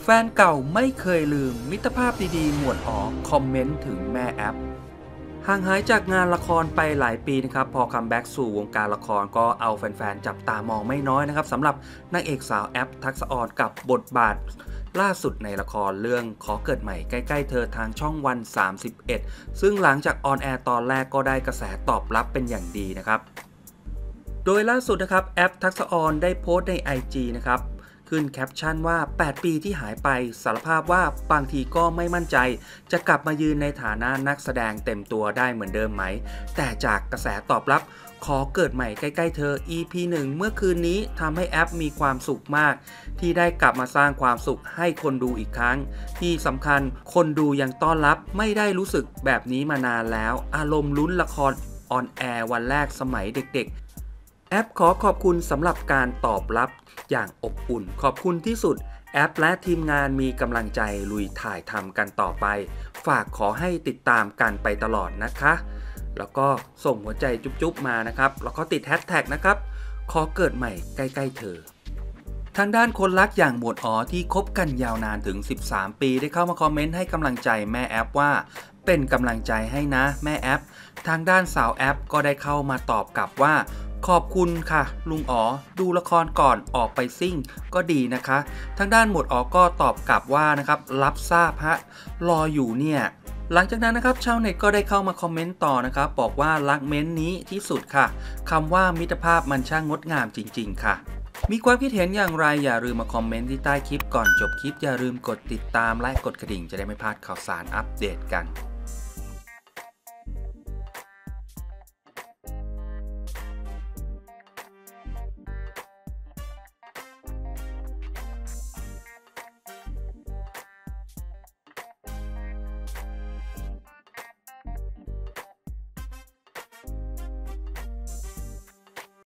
แฟนเก่าไม่เคยลืมมิตรภาพดีๆหมวดอ๋อคอมเมนต์ถึงแม่แอปห่างหายจากงานละครไปหลายปีนะครับพอคัมแบ็กสู่วงการละครก็เอาแฟนๆจับตามองไม่น้อยนะครับสำหรับนางเอกสาวแอปทักษะออนกับบทบาทล่าสุดในละครเรื่องขอเกิดใหม่ใกล้ๆเธอทางช่องวัน31ซึ่งหลังจากออนแอร์ตอนแรกก็ได้กระแสตอบรับเป็นอย่างดีนะครับโดยล่าสุดนะครับแอปทักษะออนได้โพสต์ใน IG นะครับขึ้นแคปชั่นว่า8ปีที่หายไปสารภาพว่าบางทีก็ไม่มั่นใจจะกลับมายืนในฐานะนักแสดงเต็มตัวได้เหมือนเดิมไหมแต่จากกระแสตอบรับขอเกิดใหม่ใกล้ๆเธอ EP 1 เมื่อคืนนี้ทำให้แอปมีความสุขมากที่ได้กลับมาสร้างความสุขให้คนดูอีกครั้งที่สำคัญคนดูยังต้อนรับไม่ได้รู้สึกแบบนี้มานานแล้วอารมณ์ลุ้นละครออนแอร์วันแรกสมัยเด็กๆแอปขอขอบคุณสำหรับการตอบรับอย่างอบอุ่นขอบคุณที่สุดแอปและทีมงานมีกำลังใจลุยถ่ายทำกันต่อไปฝากขอให้ติดตามกันไปตลอดนะคะแล้วก็ส่งหัวใจจุ๊บๆมานะครับแล้วก็ติดแฮชแท็กนะครับขอเกิดใหม่ใกล้ๆเธอทางด้านคนรักอย่างหมวดอ๋อที่คบกันยาวนานถึง13ปีได้เข้ามาคอมเมนต์ให้กำลังใจแม่แอปว่าเป็นกำลังใจให้นะแม่แอปทางด้านสาวแอปก็ได้เข้ามาตอบกลับว่าขอบคุณค่ะลุงอ๋อดูละครก่อนออกไปซิ่งก็ดีนะคะทางด้านหมวดอ๋อก็ตอบกลับว่านะครับรับทราบฮะรออยู่เนี่ยหลังจากนั้นนะครับชาวเน็ตก็ได้เข้ามาคอมเมนต์ต่อนะครับบอกว่ารักเม้นนี้ที่สุดค่ะคำว่ามิตรภาพมันช่างงดงามจริงๆค่ะมีความคิดเห็นอย่างไรอย่าลืมมาคอมเมนต์ที่ใต้คลิปก่อนจบคลิปอย่าลืมกดติดตามและกดกระดิ่งจะได้ไม่พลาดข่าวสารอัปเดตกัน